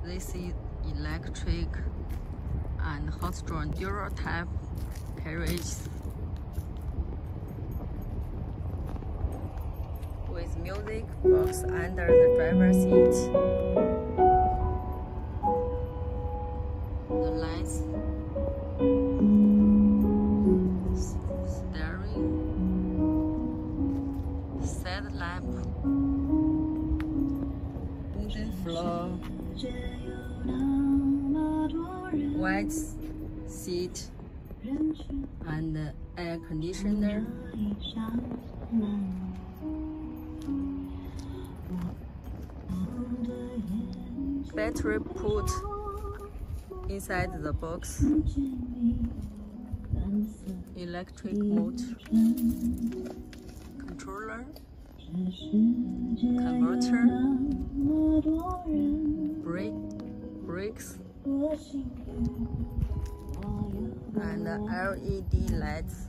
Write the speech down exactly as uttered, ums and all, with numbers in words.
This is electric and horse-drawn dual type carriage with music box under the driver's seat. The lights, steering, side lamp, wooden floor, white seat, and air conditioner. Battery put inside the box. Electric motor, controller, converter, brake, brakes, and L E D lights.